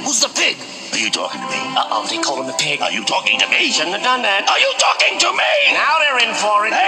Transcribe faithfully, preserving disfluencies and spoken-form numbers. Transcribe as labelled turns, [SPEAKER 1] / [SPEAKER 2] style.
[SPEAKER 1] Who's the pig?
[SPEAKER 2] Are you talking to me?
[SPEAKER 1] Uh-oh, they called him a pig.
[SPEAKER 2] Are you talking to me?
[SPEAKER 1] Shouldn't have done that.
[SPEAKER 2] Are you talking to me?
[SPEAKER 1] Now they're in for it.
[SPEAKER 2] Hey!